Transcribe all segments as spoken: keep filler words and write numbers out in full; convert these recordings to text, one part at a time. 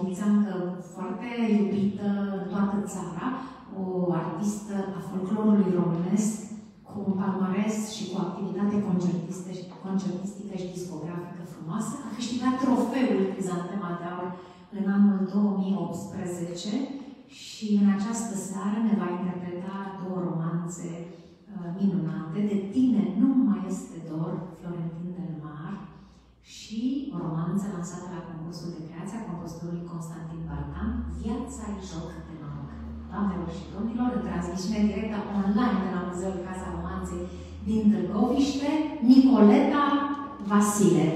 Mihonița, încă foarte iubită în toată țara, o artistă a folclorului românesc, cu un palmares și cu o activitate concertistică și discografică frumoasă, a câștigat trofeul Crizantema de Aur în anul două mii optsprezece și în această seară ne va interpreta două romanțe uh, minunate, De tine nu mai este dor, Florentin del Mar, și o romanță lansată la concursul de creație a compozitorului Constantin Bartan, Viața-i joc de noroc. Doamnelor și domnilor, în transmisiune directă online de la Muzeul Casa Romanței din Târgoviște, Nicoleta Vasile.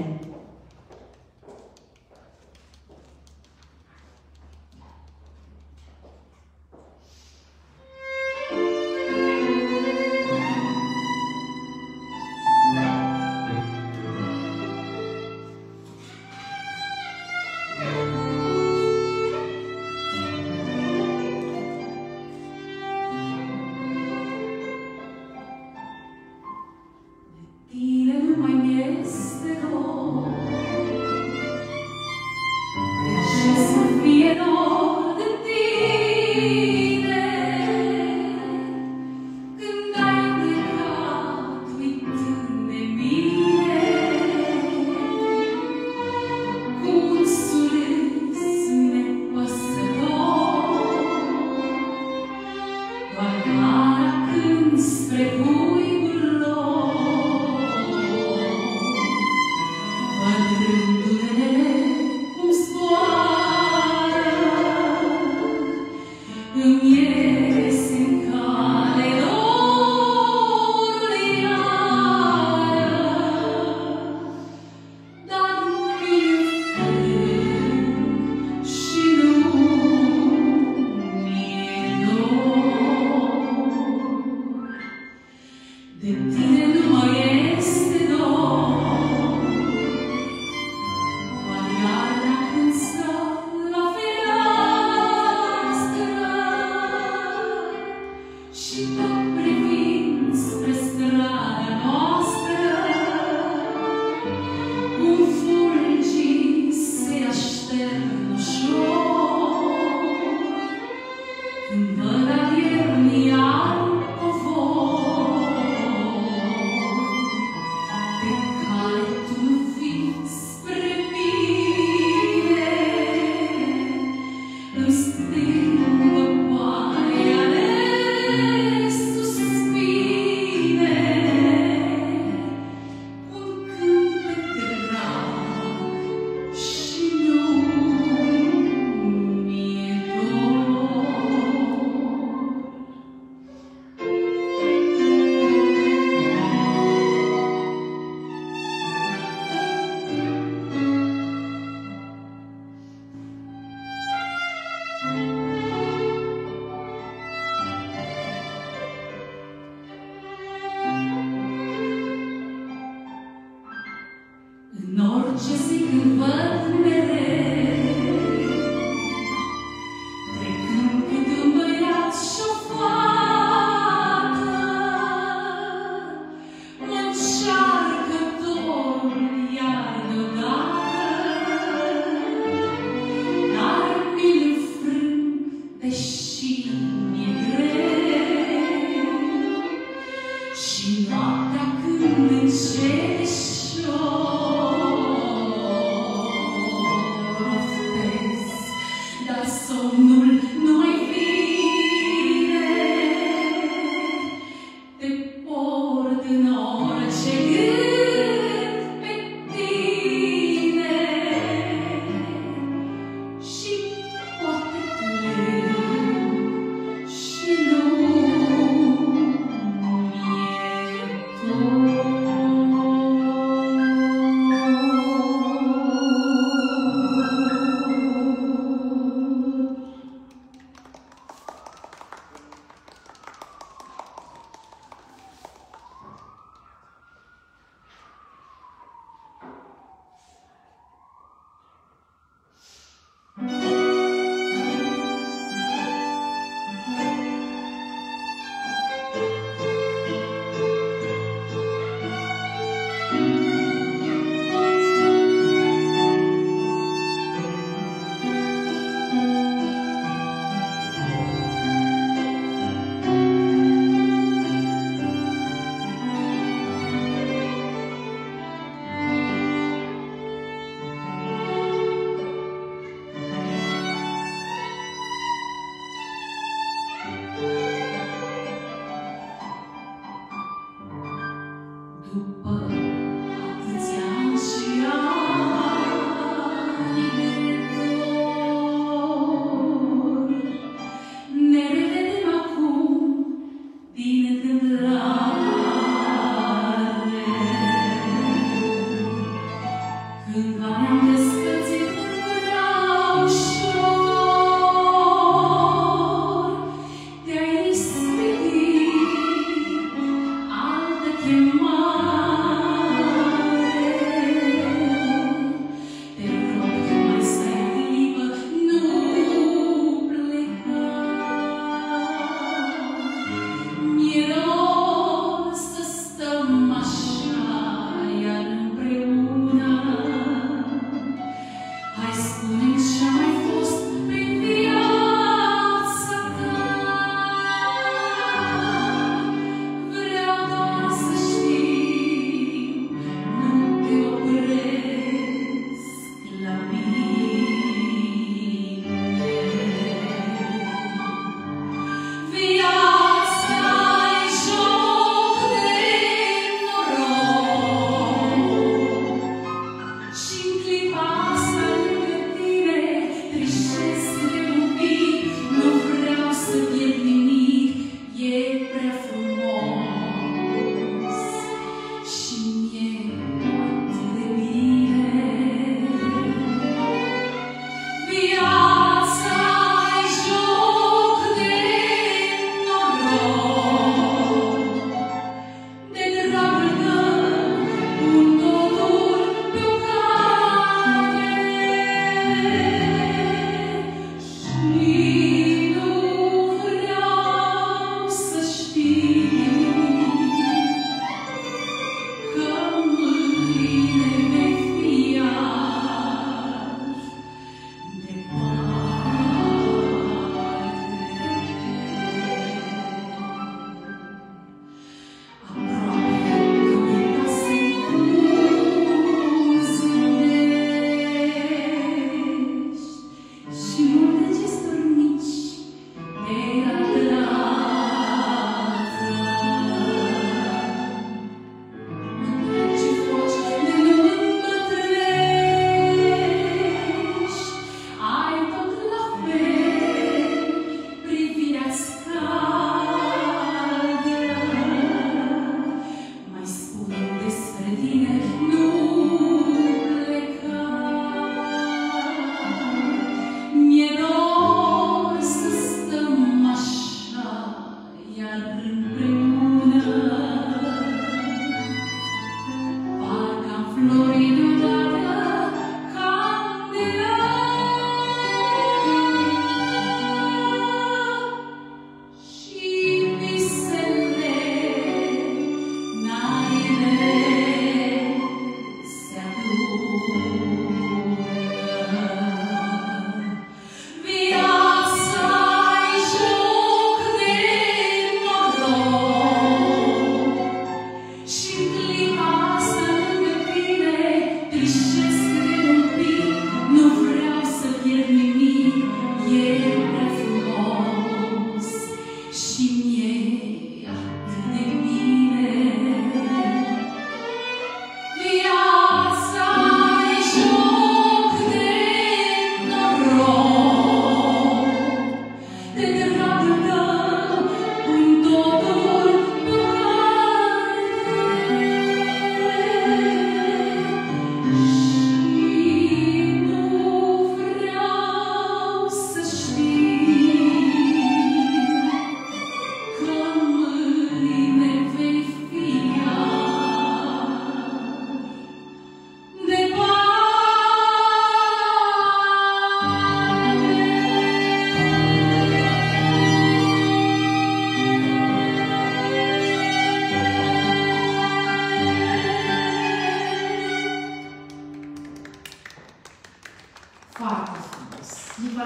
Tine nu mai este dor,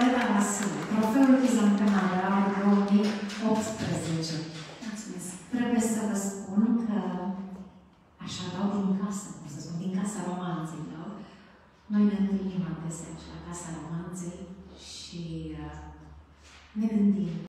Loreta Vasile, trofeul Chizantenare două mii optsprezece. Mulțumesc. Trebuie să vă spun că așa dau din casă, cum să spun, din Casa Romanței, da? Noi ne întâlnim adesea la Casa Romanței și uh, ne gândim